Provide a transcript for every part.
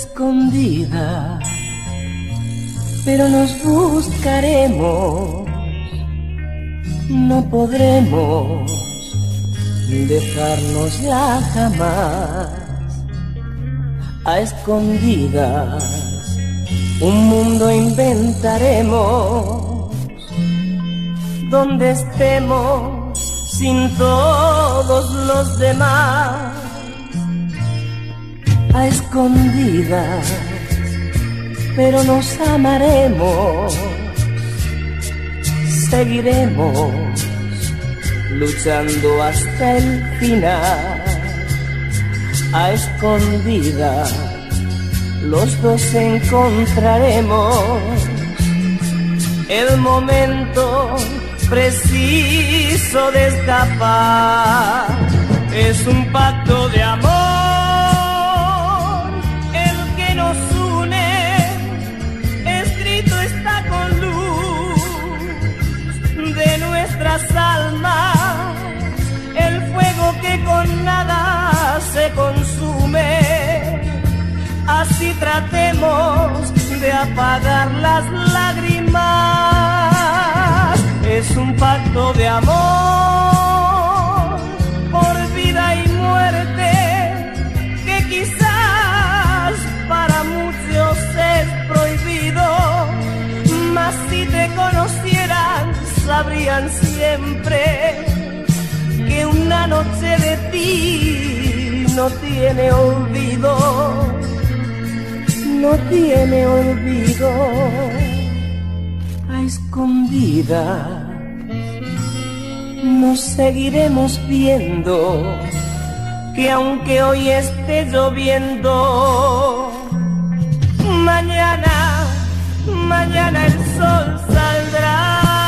escondida, pero nos buscaremos, no podremos dejárnosla jamás. A escondidas un mundo inventaremos, donde estemos sin todos los demás. A escondidas, pero nos amaremos, seguiremos luchando hasta el final. A escondidas, los dos encontraremos el momento preciso de escapar. Es un pacto de amor el que nos une, escrito está con luz de nuestras almas, el fuego que con nada se consume. Así tratemos de apagar las lágrimas. Es un pacto de amor por vida y muerte, que quizás para muchos es prohibido, mas si te conocieran sabrían siempre que una noche de ti no tiene olvido, no tiene olvido. A escondidas nos seguiremos viendo, que aunque hoy esté lloviendo, mañana el sol saldrá.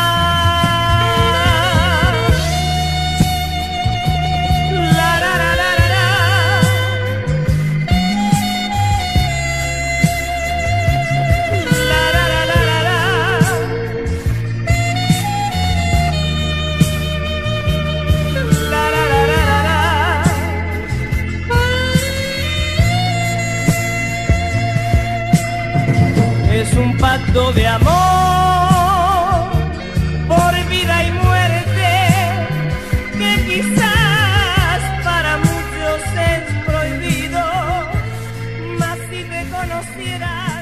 Es un pacto de amor por vida y muerte, que quizás para muchos es prohibido, mas si te conociera